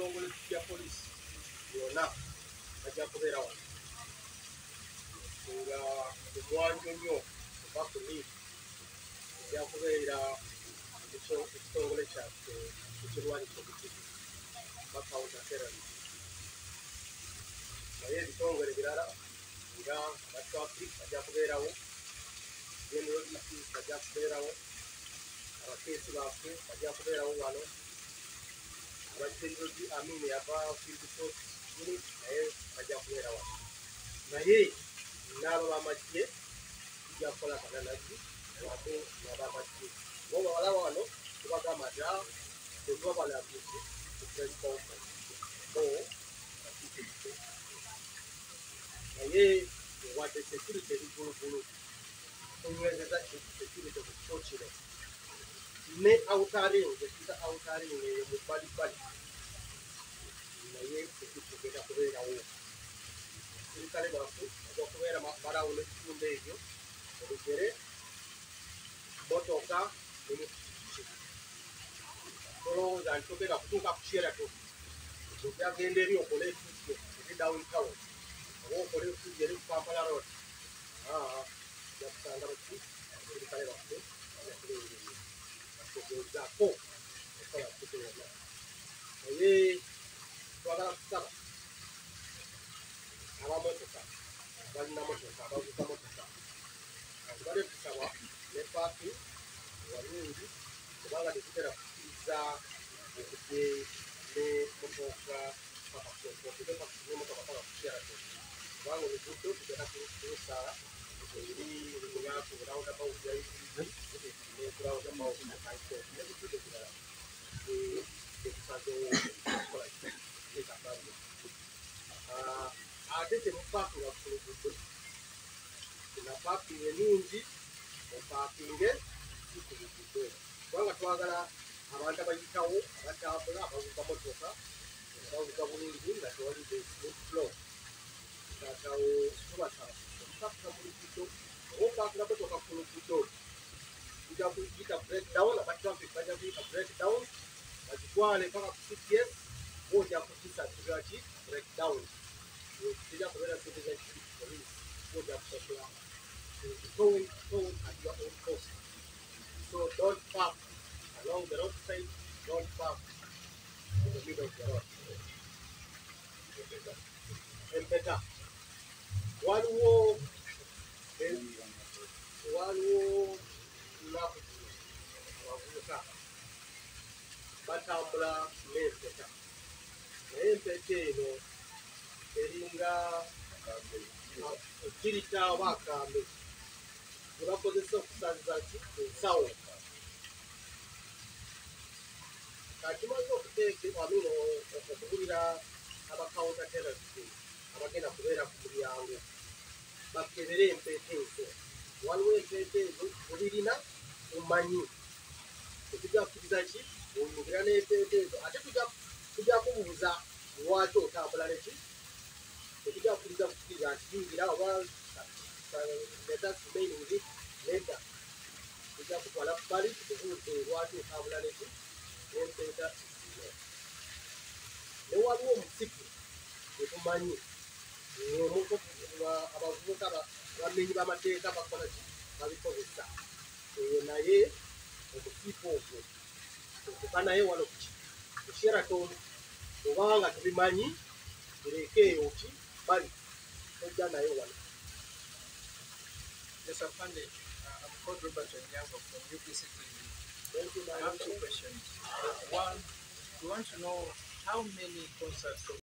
ekitongole kya poliisi yonna bajja kubeera wano nga omwanyonyo oba kuni ejja kubeera ekitongole kyaffe ekirwanyisa obuzibu bakawuntaterani naye ebitongole birala nga abatraffic bajja kubeerawo generalisi bajja kubeerawo abakeesi baffe bajja kubeerawo wano abajenerali amini aba field force unit naye bajja kubeera wano naye n'abo bamagye tujja kukola akananazi wamu n'abamagye oba bawala wano tubagamba dda tetuba balaguzi ku press conference naye wadde security erigulugulu tunywezeza security ku kifo kino ne outaring ekita outaring eyo mu bbalibbali naye tekitugenda kubeerawo sirikale baffe ajja kubeera balawo n'ekitundu ebyo olugere motoka nemukiki tolowooza nti togenda kutuuka ku Sheraton ogyagenda eri okola efujjo eri downtown oba okola efujjo eri ku Kampala road ojja kusanga baki sirikale baffe bategeezaako okola fujjo yonna naye twagala kusaba abamotoka balina motoka abavuga motoka bale tusaba ne paaki walungi kubanga tetutera kukkiriza okudde ne motoka motoka paka ku Sheraton kubanga oluguddo tugenda kulusa eri munaku roundabout roundabout nebitudde birala tetusazeewo okukola ekitambula ate temupaakinga ku luguddo na paakingi ennungi opaakinge si ku luguddo kubanga twagala abantu abayitawo abatambula abavuga motoka abavuga bulungi nga tewali smooth flow katawo tubasaba okupaakinga ku luguddo oba opaakinga motoka ku luguddo tujja kuyita breakdown abatraffic bajja kuyita breakdown bazitwale paka ku CPS ojja kukisatira ki breakdown tujja kubeera citizen police ojja kusasula towing at your own cost. So don't park along the roadside, don't park in the middle of the road. Empeta. Waliwo munaku abavubuka batambula n'empeta naye empeta eno eringa kirita oba akambe ne bakozesa okusanza ensawo kakimaze okugulira abakawuntaterasi abagenda kubeera ku mulyango bakebere empeta ezo waliwo empeta ezo obirina omanyi tetujja kukkiriza ki oyingira n'empeta ezo ate tujja kubuuza lwaki otambula neki tetujja kukkiriza nti yingira oba leta tujja kutwala kubali tukubuuze lwaki otambula neki n'empeta ne waliwo omusiku etumanyi abavubuka bamenyi b'amateeka bakola ki babikozesa eyo naye omusiipu ogwo okuka naye wano ku Sheraton obanga tubimanyi bireke eyo ki bali ojja naye wano. Yes, Afande. I'm called Robert Onyango from UPC TV. I have two questions. One, we want to know how many concerts